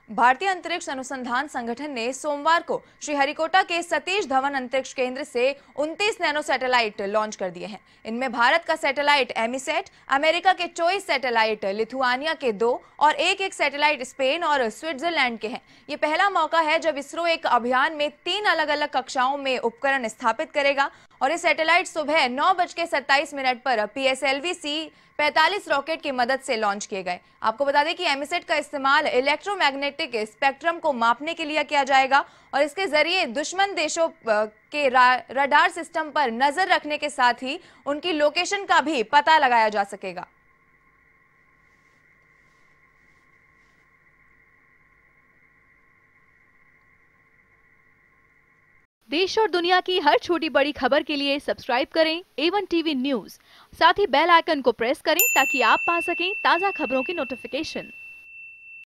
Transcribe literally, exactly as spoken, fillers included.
भारतीय अंतरिक्ष अनुसंधान संगठन ने सोमवार को श्रीहरिकोटा के सतीश धवन अंतरिक्ष केंद्र से उनतीस नैनो सैटेलाइट लॉन्च कर दिए हैं। इनमें भारत का सैटेलाइट एमीसैट, अमेरिका के चोइस सैटेलाइट, लिथुआनिया के दो और एक एक सैटेलाइट स्पेन और स्विट्जरलैंड के हैं। ये पहला मौका है जब इसरो एक अभियान में तीन अलग अलग कक्षाओं में उपकरण स्थापित करेगा और ये सैटेलाइट सुबह नौ बज के सत्ताईस मिनट पर P S L V C पैंतालीस रॉकेट की मदद से लॉन्च किए गए। आपको बता दें कि एमीसैट का इस्तेमाल इलेक्ट्रोमैग्नेटिक स्पेक्ट्रम को मापने के लिए किया जाएगा और इसके जरिए दुश्मन देशों के रडार सिस्टम पर नजर रखने के साथ ही उनकी लोकेशन का भी पता लगाया जा सकेगा। देश और दुनिया की हर छोटी बड़ी खबर के लिए सब्सक्राइब करें ए वन टीवी न्यूज़। साथ ही बेल आइकन को प्रेस करें ताकि आप पा सकें ताज़ा खबरों की नोटिफिकेशन।